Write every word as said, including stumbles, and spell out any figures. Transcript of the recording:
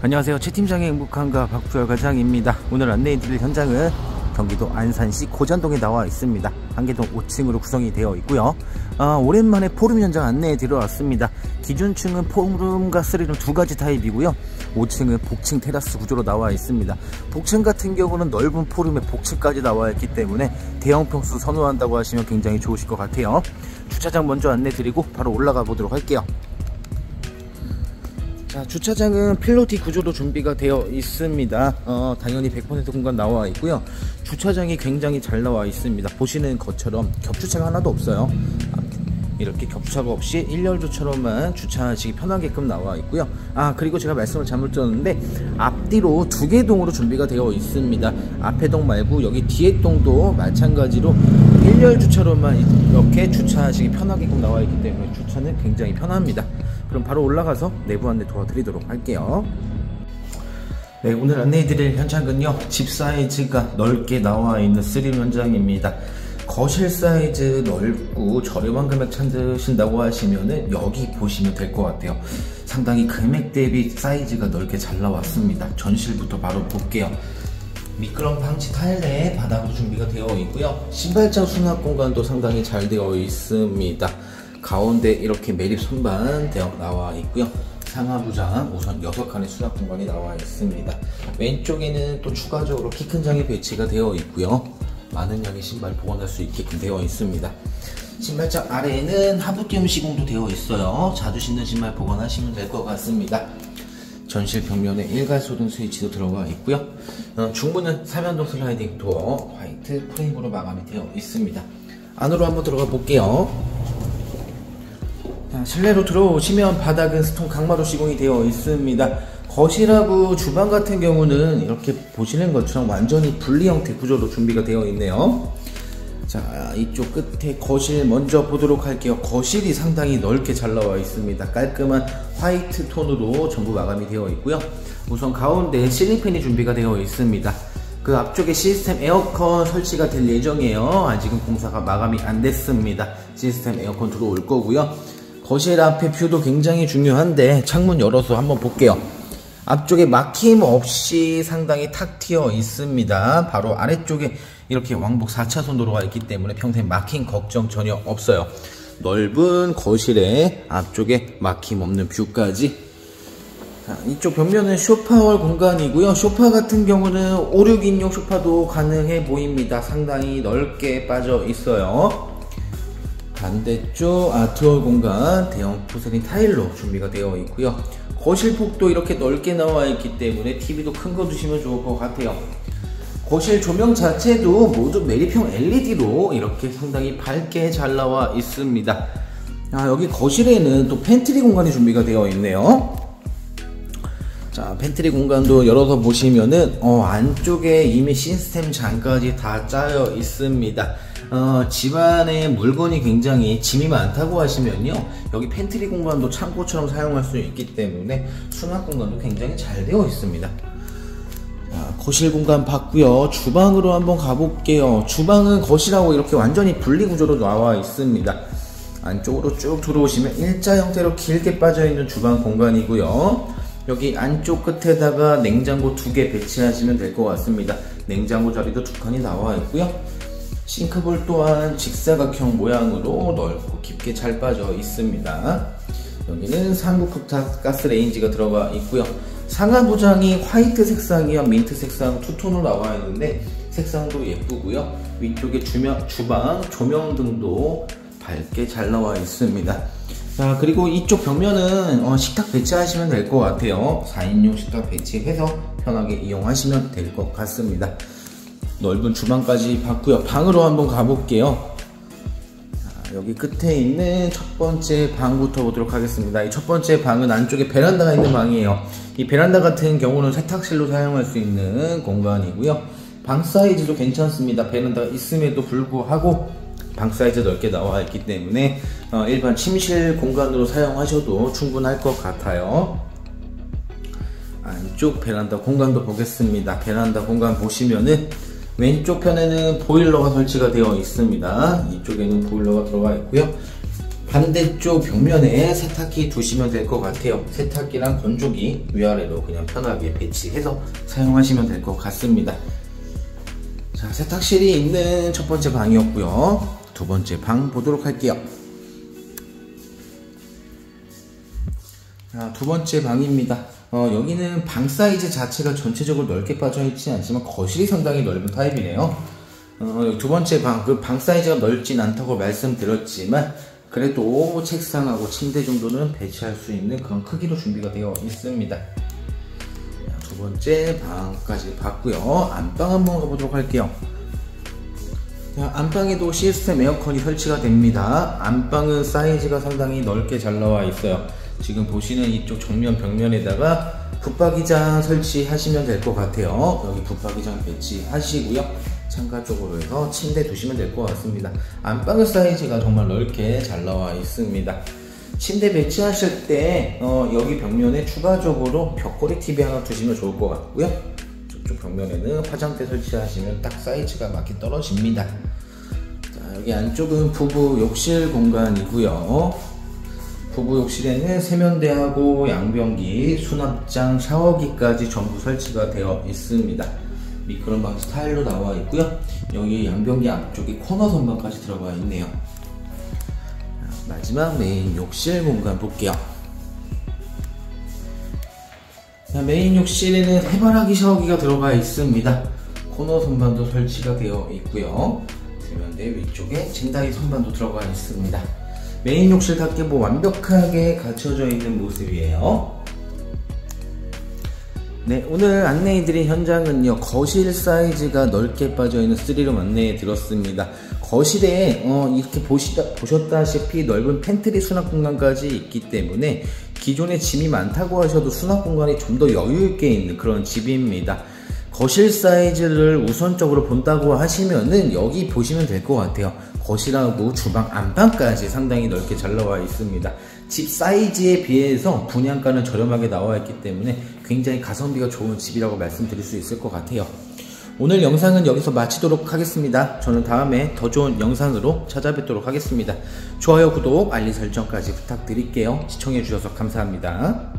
안녕하세요. 최팀장의 행복한가 박주열 과장입니다. 오늘 안내해드릴 현장은 경기도 안산시 고잔동에 나와 있습니다. 한개동 오 층으로 구성이 되어 있고요. 아, 오랜만에 포룸 현장 안내해드려 왔습니다. 기준층은 포룸과 쓰리룸 두 가지 타입이고요. 오 층은 복층 테라스 구조로 나와 있습니다. 복층 같은 경우는 넓은 포룸에 복층까지 나와 있기 때문에 대형 평수 선호한다고 하시면 굉장히 좋으실 것 같아요. 주차장 먼저 안내드리고 바로 올라가 보도록 할게요. 자, 주차장은 필로티 구조로 준비가 되어 있습니다. 어, 당연히 백 퍼센트 공간 나와 있고요. 주차장이 굉장히 잘 나와 있습니다. 보시는 것처럼 겹주차가 하나도 없어요. 이렇게 겹주차가 없이 일렬주차로만 주차하시기 편하게끔 나와 있고요. 아, 그리고 제가 말씀을 잘못 드렸는데 앞뒤로 두 개 동으로 준비가 되어 있습니다. 앞에 동 말고 여기 뒤에 동도 마찬가지로 일렬주차로만 이렇게 주차하시기 편하게끔 나와 있기 때문에 주차는 굉장히 편합니다. 그럼 바로 올라가서 내부 안내 도와드리도록 할게요. 네, 오늘 안내해드릴 현장은요, 집 사이즈가 넓게 나와 있는 쓰리룸 현장입니다. 거실 사이즈 넓고 저렴한 금액 찾으신다고 하시면은 여기 보시면 될 것 같아요. 상당히 금액 대비 사이즈가 넓게 잘 나왔습니다. 전실부터 바로 볼게요. 미끄럼 방지 타일에 바닥으로 준비가 되어 있고요. 신발장 수납 공간도 상당히 잘 되어 있습니다. 가운데 이렇게 매립 선반 되어 나와 있고요. 상하부장 우선 여섯 칸의 수납 공간이 나와 있습니다. 왼쪽에는 또 추가적으로 키 큰 장이 배치가 되어 있고요. 많은 양의 신발 보관할 수 있게끔 되어 있습니다. 신발장 아래에는 하부띄움 시공도 되어 있어요. 자주 신는 신발 보관하시면 될 것 같습니다. 전실 벽면에 일괄소등 스위치도 들어가 있고요. 어, 중문은 삼연동 슬라이딩 도어 화이트 프레임으로 마감이 되어 있습니다. 안으로 한번 들어가 볼게요. 자, 실내로 들어오시면 바닥은 스톤 강마루 시공이 되어 있습니다. 거실하고 주방 같은 경우는 이렇게 보시는 것처럼 완전히 분리 형태 구조로 준비가 되어 있네요. 자, 이쪽 끝에 거실 먼저 보도록 할게요. 거실이 상당히 넓게 잘 나와 있습니다. 깔끔한 화이트 톤으로 전부 마감이 되어 있고요. 우선 가운데 실링팬이 준비가 되어 있습니다. 그 앞쪽에 시스템 에어컨 설치가 될 예정이에요. 아직은 공사가 마감이 안 됐습니다. 시스템 에어컨 들어올 거고요. 거실 앞에 뷰도 굉장히 중요한데 창문 열어서 한번 볼게요. 앞쪽에 막힘 없이 상당히 탁 트여 있습니다. 바로 아래쪽에 이렇게 왕복 사 차선 도로가 있기 때문에 평생 막힘 걱정 전혀 없어요. 넓은 거실에 앞쪽에 막힘 없는 뷰까지. 자, 이쪽 벽면은 소파월 공간이고요. 소파 같은 경우는 오, 육 인용 소파도 가능해 보입니다. 상당히 넓게 빠져 있어요. 반대쪽 아트월 공간 대형 포세린 타일로 준비가 되어 있고요. 거실 폭도 이렇게 넓게 나와 있기 때문에 티비도 큰 거 두시면 좋을 것 같아요. 거실 조명 자체도 모두 매립형 엘이디로 이렇게 상당히 밝게 잘 나와 있습니다. 아, 여기 거실에는 또 팬트리 공간이 준비가 되어 있네요. 자, 팬트리 공간도 열어서 보시면은 어, 안쪽에 이미 시스템 장까지 다 짜여 있습니다. 어, 집안에 물건이 굉장히 짐이 많다고 하시면요, 여기 팬트리 공간도 창고처럼 사용할 수 있기 때문에 수납 공간도 굉장히 잘 되어 있습니다. 자, 거실 공간 봤고요. 주방으로 한번 가볼게요. 주방은 거실하고 이렇게 완전히 분리 구조로 나와 있습니다. 안쪽으로 쭉 들어오시면 일자 형태로 길게 빠져 있는 주방 공간이고요. 여기 안쪽 끝에다가 냉장고 두 개 배치하시면 될 것 같습니다. 냉장고 자리도 두 칸이 나와 있고요. 싱크볼 또한 직사각형 모양으로 넓고 깊게 잘 빠져 있습니다. 여기는 상부부탁 가스레인지가 들어가 있고요. 상하부장이 화이트 색상이와 민트 색상 투톤으로 나와 있는데 색상도 예쁘고요. 위쪽에 주명, 주방 조명 등도 밝게 잘 나와 있습니다. 자, 그리고 이쪽 벽면은 어, 식탁 배치하시면 될 것 같아요. 사 인용 식탁 배치해서 편하게 이용하시면 될 것 같습니다. 넓은 주방까지 봤고요. 방으로 한번 가볼게요. 자, 여기 끝에 있는 첫 번째 방부터 보도록 하겠습니다. 이 첫 번째 방은 안쪽에 베란다가 있는 방이에요. 이 베란다 같은 경우는 세탁실로 사용할 수 있는 공간이고요. 방 사이즈도 괜찮습니다. 베란다가 있음에도 불구하고 방 사이즈 넓게 나와 있기 때문에 어, 일반 침실 공간으로 사용하셔도 충분할 것 같아요. 안쪽 베란다 공간도 보겠습니다. 베란다 공간 보시면은 왼쪽 편에는 보일러가 설치가 되어 있습니다. 이쪽에는 보일러가 들어가 있고요. 반대쪽 벽면에 세탁기 두시면 될 것 같아요. 세탁기랑 건조기 위아래로 그냥 편하게 배치해서 사용하시면 될 것 같습니다. 자, 세탁실이 있는 첫 번째 방이었고요. 두 번째 방 보도록 할게요. 자, 두 번째 방입니다. 어, 여기는 방 사이즈 자체가 전체적으로 넓게 빠져있지 않지만 거실이 상당히 넓은 타입이네요. 어, 두 번째 방, 그 방 사이즈가 넓진 않다고 말씀드렸지만 그래도 책상하고 침대 정도는 배치할 수 있는 그런 크기로 준비가 되어 있습니다. 자, 두 번째 방까지 봤고요. 안방 한번 가보도록 할게요. 자, 안방에도 시스템 에어컨이 설치가 됩니다. 안방은 사이즈가 상당히 넓게 잘 나와 있어요. 지금 보시는 이쪽 정면 벽면에다가 붙박이장 설치하시면 될 것 같아요. 여기 붙박이장 배치하시고요. 창가 쪽으로 해서 침대 두시면 될 것 같습니다. 안방의 사이즈가 정말 넓게 잘 나와 있습니다. 침대 배치하실 때 어, 여기 벽면에 추가적으로 벽걸이 티비 하나 두시면 좋을 것 같고요. 저쪽 벽면에는 화장대 설치하시면 딱 사이즈가 맞게 떨어집니다. 자, 여기 안쪽은 부부 욕실 공간이고요. 부부 욕실에는 세면대하고 양변기, 수납장, 샤워기까지 전부 설치가 되어 있습니다. 미끄럼방 스타일로 나와 있고요. 여기 양변기 앞쪽에 코너 선반까지 들어가 있네요. 마지막 메인 욕실 공간 볼게요. 자, 메인 욕실에는 해바라기 샤워기가 들어가 있습니다. 코너 선반도 설치가 되어 있고요. 세면대 위쪽에 젠다이 선반도 들어가 있습니다. 메인 욕실답게 뭐 완벽하게 갖춰져 있는 모습이에요. 네, 오늘 안내해드린 현장은요, 거실 사이즈가 넓게 빠져있는 쓰리룸 안내해 드렸습니다. 거실에 어, 이렇게 보시다, 보셨다시피 넓은 팬트리 수납 공간까지 있기 때문에 기존에 짐이 많다고 하셔도 수납 공간이 좀 더 여유있게 있는 그런 집입니다. 거실 사이즈를 우선적으로 본다고 하시면은 여기 보시면 될 것 같아요. 거실하고 주방 안방까지 상당히 넓게 잘 나와 있습니다. 집 사이즈에 비해서 분양가는 저렴하게 나와 있기 때문에 굉장히 가성비가 좋은 집이라고 말씀드릴 수 있을 것 같아요. 오늘 영상은 여기서 마치도록 하겠습니다. 저는 다음에 더 좋은 영상으로 찾아뵙도록 하겠습니다. 좋아요, 구독, 알림 설정까지 부탁드릴게요. 시청해 주셔서 감사합니다.